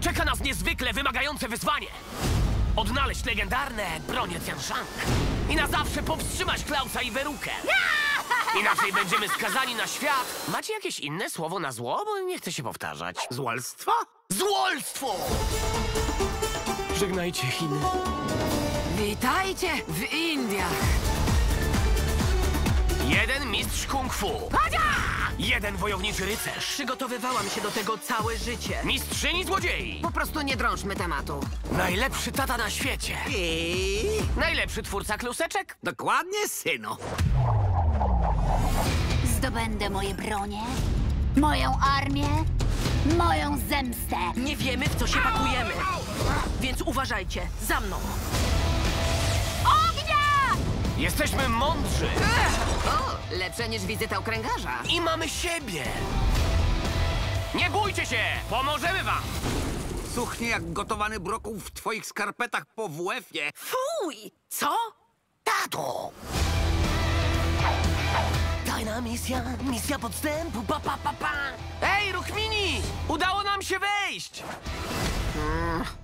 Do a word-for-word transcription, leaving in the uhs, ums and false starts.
czeka nas niezwykle wymagające wyzwanie. Odnaleźć legendarne bronie Tianshang i na zawsze powstrzymać Klausa i Werukę. Inaczej będziemy skazani na świat. Macie jakieś inne słowo na zło? Bo nie chcę się powtarzać. Złolstwo? Złolstwo! Żegnajcie Chiny. Witajcie w Indiach. Jeden mistrz kung fu. Jeden wojowniczy rycerz. Przygotowywałam się do tego całe życie. Mistrzyni złodziei. Po prostu nie drążmy tematu. Najlepszy tata na świecie. I... Najlepszy twórca kluseczek. Dokładnie, synu. Zdobędę moje bronie, moją armię, moją zemstę. Nie wiemy, w co się pakujemy. Więc uważajcie, za mną. Ognia! Jesteśmy mądrzy. O, lepsze niż wizyta u kręgarza. I mamy siebie. Nie bójcie się! Pomożemy wam! Suchnie jak gotowany brokuł w twoich skarpetach po W F-ie. Fuj! Co? Tato! Tajna misja, misja podstępu, pa, pa, pa, pa. Ej, Rukmini! Udało nam się wejść!